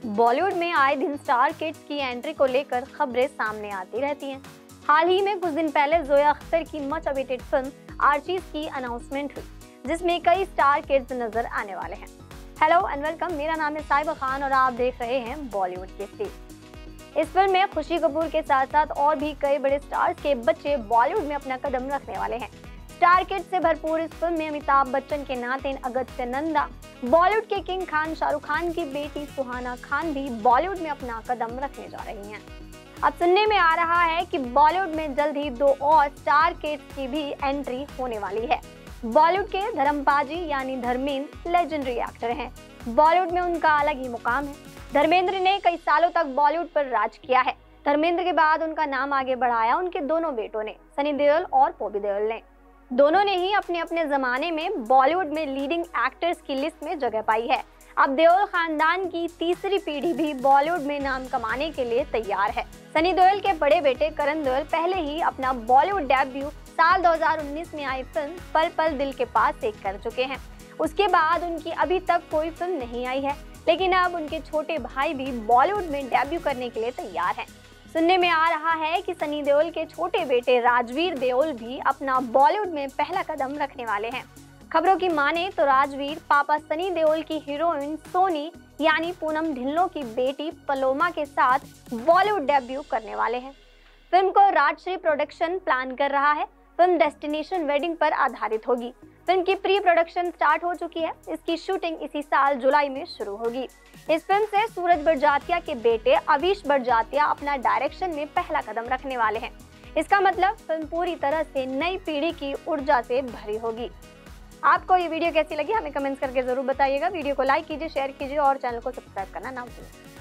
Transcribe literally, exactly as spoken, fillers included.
बॉलीवुड में आए दिन स्टार किड्स की एंट्री को लेकर खबरें सामने आती रहती हैं। हाल ही में कुछ दिन पहले जोया अख्तर की मच अवेटेड फिल्म आर्चीज की अनाउंसमेंट हुई, जिसमें कई स्टार किड्स नजर आने वाले हैं। हेलो एंड वेलकम, मेरा नाम है साइबा खान और आप देख रहे हैं बॉलीवुड की स्टेज। इस फिल्म में खुशी कपूर के साथ साथ और भी कई बड़े स्टार्स के बच्चे बॉलीवुड में अपना कदम रखने वाले हैं। स्टार किड्स से भरपूर इस फिल्म में अमिताभ बच्चन के नातिन अगस्त्य नंदा, बॉलीवुड के किंग खान शाहरुख खान की बेटी सुहाना खान भी बॉलीवुड में अपना कदम रखने जा रही हैं। अब सुनने में आ रहा है कि बॉलीवुड में जल्द ही दो और स्टार किड्स की भी एंट्री होने वाली है। बॉलीवुड के धर्मपाजी यानी धर्मेंद्र लेजेंडरी एक्टर हैं। बॉलीवुड में उनका अलग ही मुकाम है। धर्मेंद्र ने कई सालों तक बॉलीवुड पर राज किया है। धर्मेंद्र के बाद उनका नाम आगे बढ़ाया उनके दोनों बेटों ने, सनी देओल और बॉबी देओल ने। दोनों ने ही अपने अपने जमाने में बॉलीवुड में लीडिंग एक्टर्स की लिस्ट में जगह पाई है। अब देओल खानदान की तीसरी पीढ़ी भी बॉलीवुड में नाम कमाने के लिए तैयार है। सनी देओल के बड़े बेटे करण देओल पहले ही अपना बॉलीवुड डेब्यू साल दो हज़ार उन्नीस में आई फिल्म पल पल दिल के पास से कर चुके हैं। उसके बाद उनकी अभी तक कोई फिल्म नहीं आई है, लेकिन अब उनके छोटे भाई भी बॉलीवुड में डेब्यू करने के लिए तैयार हैं। सुनने में आ रहा है कि सनी देओल के छोटे बेटे राजवीर देओल भी अपना बॉलीवुड में पहला कदम रखने वाले हैं। खबरों की माने तो राजवीर पापा सनी देओल की हीरोइन सोनी यानी पूनम ढिल्लों की बेटी पलोमा के साथ बॉलीवुड डेब्यू करने वाले हैं। फिल्म को राजश्री प्रोडक्शन प्लान कर रहा है। फिल्म डेस्टिनेशन वेडिंग पर आधारित होगी। फिल्म की प्री प्रोडक्शन स्टार्ट हो चुकी है। इसकी शूटिंग इसी साल जुलाई में शुरू होगी। इस फिल्म से सूरज बड़जात्या के बेटे अवीश बड़जात्या अपना डायरेक्शन में पहला कदम रखने वाले हैं। इसका मतलब फिल्म पूरी तरह से नई पीढ़ी की ऊर्जा से भरी होगी। आपको ये वीडियो कैसी लगी हमें कमेंट्स करके जरूर बताइएगा। वीडियो को लाइक कीजिए, शेयर कीजिए और चैनल को सब्सक्राइब करना ना भूलें।